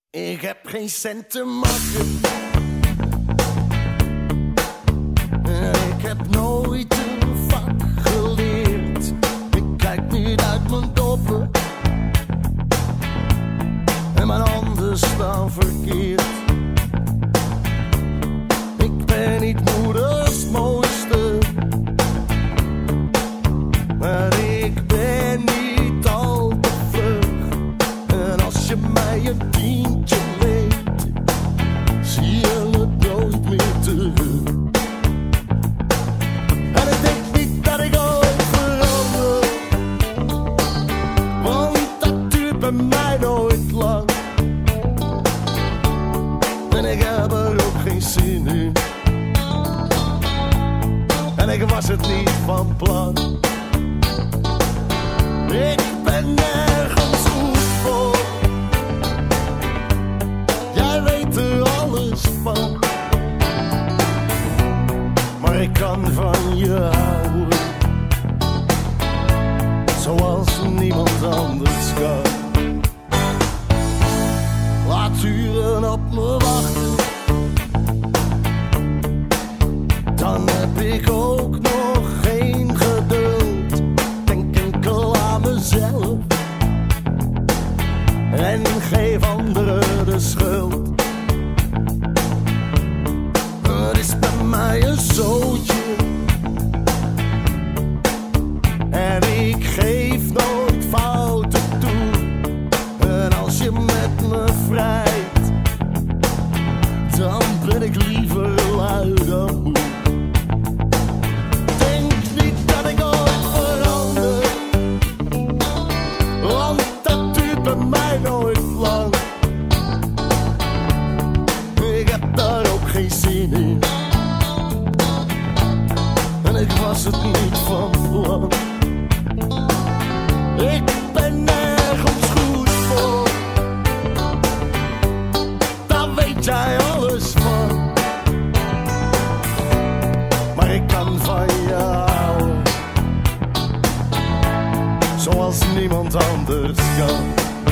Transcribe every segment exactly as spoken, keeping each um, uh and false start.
Ik heb geen cent te makken. Ik heb nooit een vak geleerd. Ik kijk niet uit mijn doppen. En mijn handen staan verkeerd. Ik ben niet moeders mooiste. Maar ik ben niet al te vlug. En als je mij een tientje leent, zie je het nooit meer terug. En ik denk niet dat ik ooit verander, want dat duurt bij mij nooit lang. En ik heb er ook geen zin in. En ik was het niet van plan. Ik ben nergens goed voor. Jij weet er alles van. Maar ik kan van je houden, zoals niemand anders kan. Laat uren op me wachten, dan heb ik ook nog geen geduld. Denk enkel aan mezelf en geef anderen de schuld. Het is bij mij een zootje en ik geef nooit fouten toe. En als je met me vrijt, dan ben ik liever lui dan moe. Denk niet dat ik ooit verander, want dat duurt bij mij nooit lang. Ik heb daar ook geen zin in. En ik was het niet van plan. Ik ben nergens goed voor. Daar weet jij alles van. Maar ik kan van je houden, zoals niemand anders kan.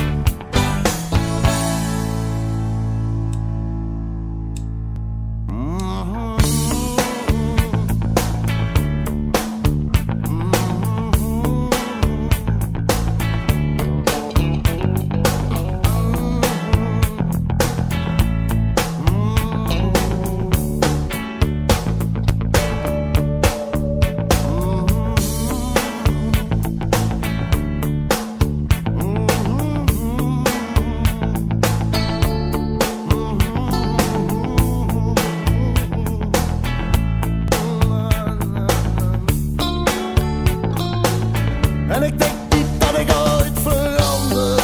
En ik denk niet dat ik ooit verander,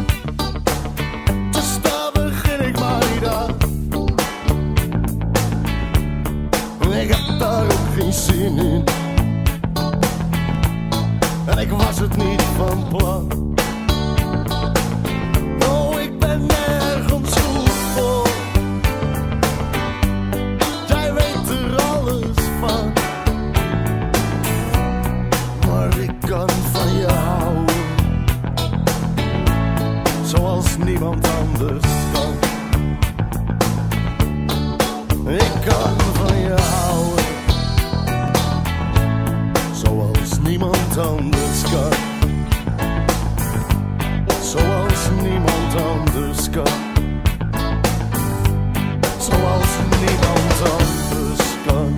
dus daar begin ik maar niet aan. Ik heb daar ook geen zin in. En ik was het niet van plan. Oh, ik ben nergens goed voor. Jij weet er alles van. Maar ik kan van je houden, zoals niemand anders kan. Ik kan van je houden, zoals niemand anders kan. Zoals niemand anders kan. Zoals niemand anders kan.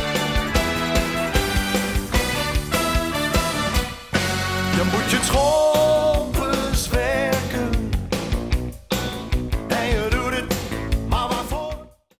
Je moet je het school